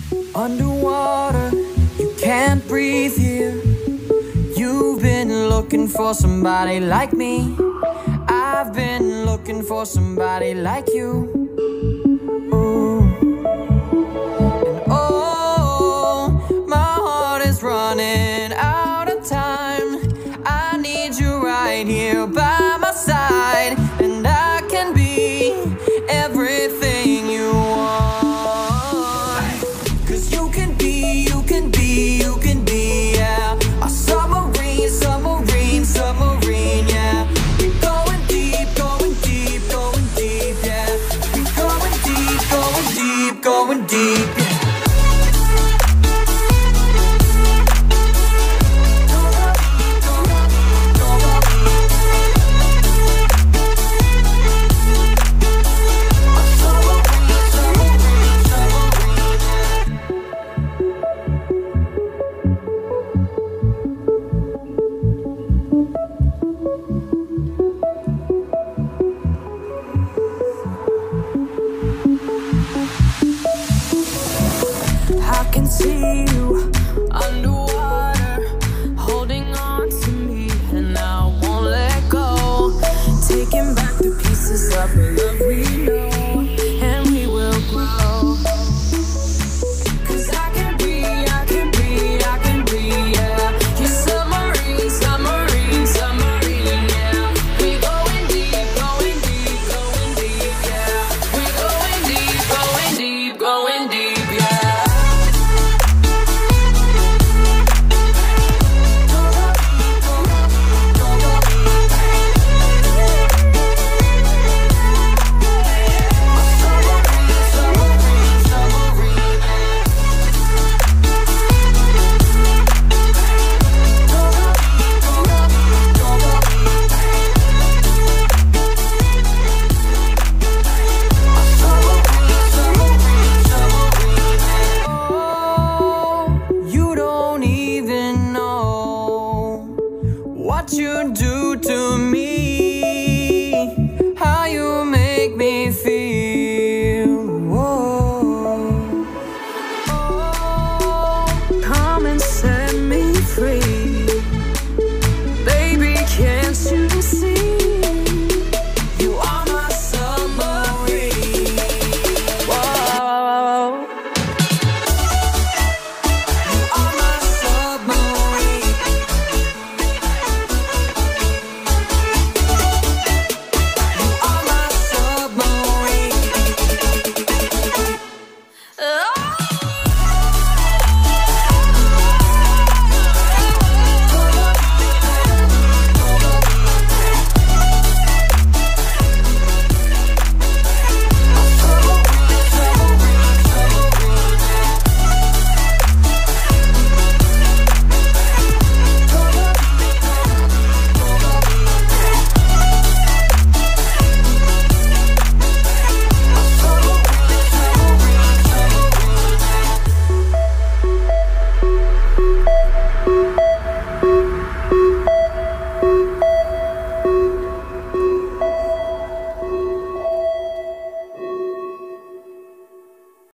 Underwater, you can't breathe here. You've been looking for somebody like me. I've been looking for somebody like you. Ooh. And oh, my heart is running out of time. I need you right here by my side, and I can be everything you want. 'Cause you can be, you can be, you can be, yeah, a submarine, submarine, submarine, yeah. We're going deep, going deep, going deep, yeah. We're going deep, going deep, going deep, yeah. I can see you underwater.